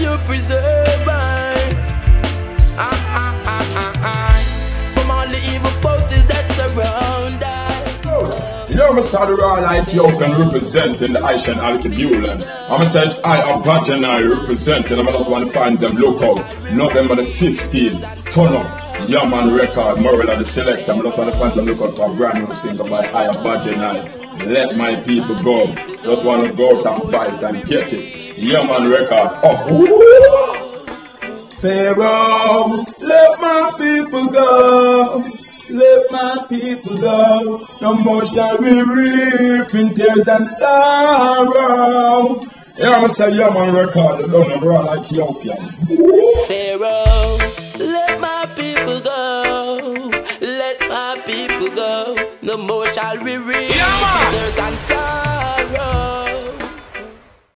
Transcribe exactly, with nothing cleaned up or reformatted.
you preserve I. Ah, ah, ah, ah, ah. From all the evil forces that surround I. You know, Mister Royal Ethiopian representing the Aishan Alkebulan. I'm a sense I am Vaginal representing, I'm just want to find them local. November the fifteenth, turn up. Yaman record, Morella the selector. I'm just want to find them local for a brand new single by I am Vaginal. Let my people go. Just want to go out and fight and get it. Yaman record. Oh. Pharaoh, let my people go. Let my people go, no more shall we reap in tears and sorrow. Yeah, I'm say, yeah, man, record it down abroad Ethiopian. Pharaoh, let my people go. Let my people go, no more shall we reap in tears and sorrow.